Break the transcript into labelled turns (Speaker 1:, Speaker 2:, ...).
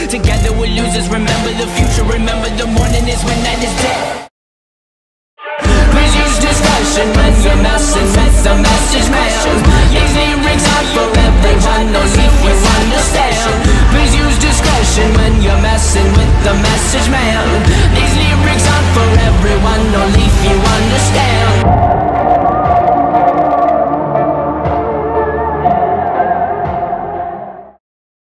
Speaker 1: Together we're losers, remember the future, remember the morning is when night is dead. Please use discussion,